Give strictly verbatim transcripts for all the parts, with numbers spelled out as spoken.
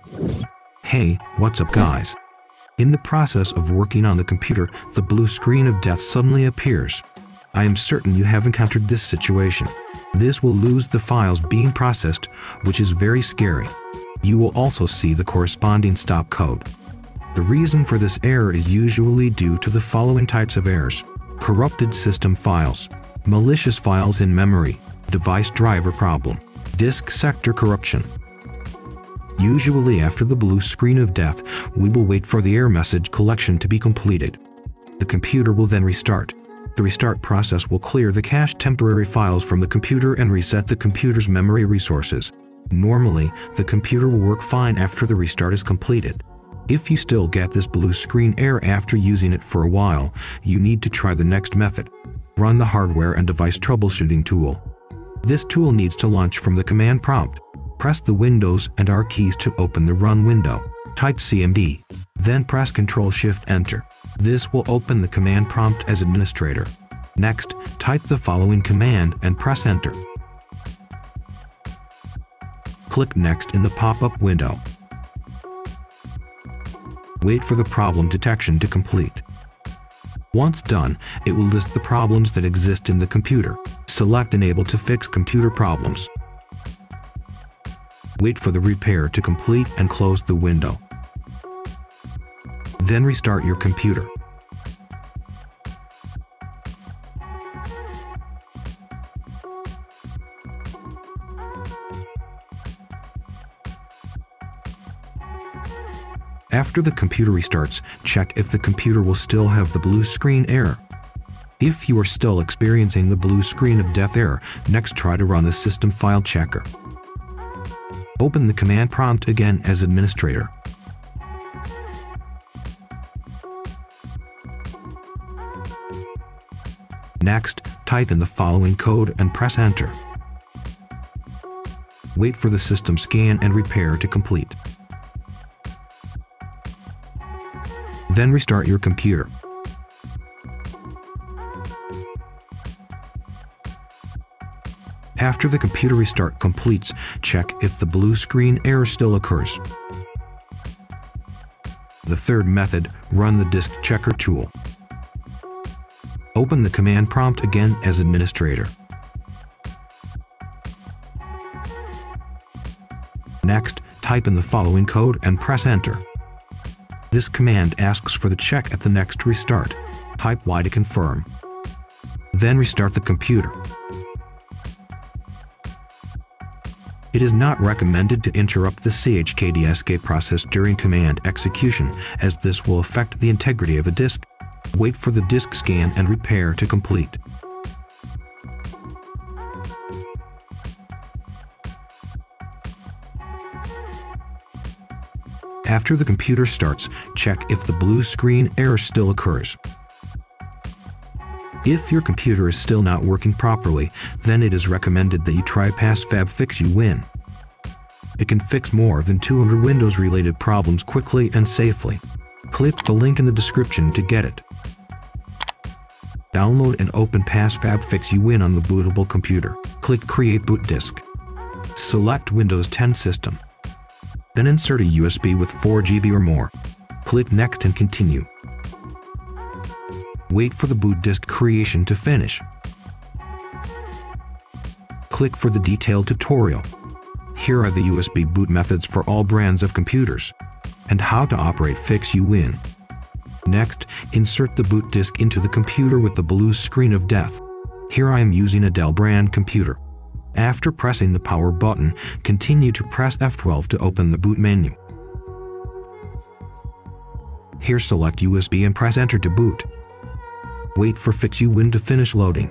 Hey, what's up guys? In the process of working on the computer, the blue screen of death suddenly appears. I am certain you have encountered this situation. This will lose the files being processed, which is very scary. You will also see the corresponding stop code. The reason for this error is usually due to the following types of errors: corrupted system files, malicious files in memory, device driver problem, disk sector corruption. Usually after the blue screen of death, we will wait for the error message collection to be completed. The computer will then restart. The restart process will clear the cached temporary files from the computer and reset the computer's memory resources. Normally, the computer will work fine after the restart is completed. If you still get this blue screen error after using it for a while, you need to try the next method. Run the hardware and device troubleshooting tool. This tool needs to launch from the command prompt. Press the Windows and R keys to open the Run window. Type C M D. Then press control shift enter. This will open the command prompt as administrator. Next, type the following command and press enter. Click Next in the pop-up window. Wait for the problem detection to complete. Once done, it will list the problems that exist in the computer. Select Enable to fix computer problems. Wait for the repair to complete and close the window. Then restart your computer. After the computer restarts, check if the computer will still have the blue screen error. If you are still experiencing the blue screen of death error, next try to run the system file checker. Open the command prompt again as administrator. Next, type in the following code and press enter. Wait for the system scan and repair to complete. Then restart your computer. After the computer restart completes, check if the blue screen error still occurs. The third method, run the disk checker tool. Open the command prompt again as administrator. Next, type in the following code and press enter. This command asks for the check at the next restart. Type Y to confirm. Then restart the computer. It is not recommended to interrupt the C H K D S K process during command execution, as this will affect the integrity of a disk. Wait for the disk scan and repair to complete. After the computer starts, check if the blue screen error still occurs. If your computer is still not working properly, then it is recommended that you try PassFab Fix You Win. It can fix more than two hundred Windows-related problems quickly and safely. Click the link in the description to get it. Download and open PassFab Fix You Win on the bootable computer. Click Create Boot Disk. Select Windows ten System. Then insert a U S B with four G B or more. Click Next and continue. Wait for the boot disk creation to finish. Click for the detailed tutorial. Here are the U S B boot methods for all brands of computers, and how to operate Fix You Win. Next, insert the boot disk into the computer with the blue screen of death. Here I am using a Dell brand computer. After pressing the power button, continue to press F twelve to open the boot menu. Here select U S B and press enter to boot. Wait for Fix You Win to finish loading.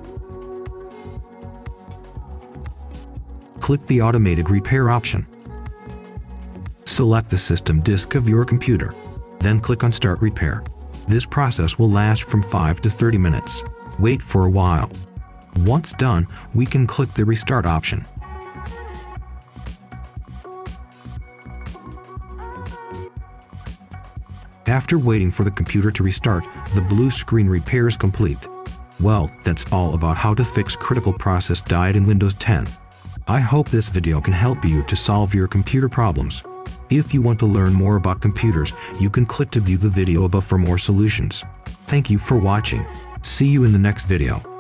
Click the automated repair option. Select the system disk of your computer. Then click on Start Repair. This process will last from five to thirty minutes. Wait for a while. Once done, we can click the Restart option. After waiting for the computer to restart, the blue screen repair is complete. Well, that's all about how to fix critical process died in Windows ten. I hope this video can help you to solve your computer problems. If you want to learn more about computers, you can click to view the video above for more solutions. Thank you for watching. See you in the next video.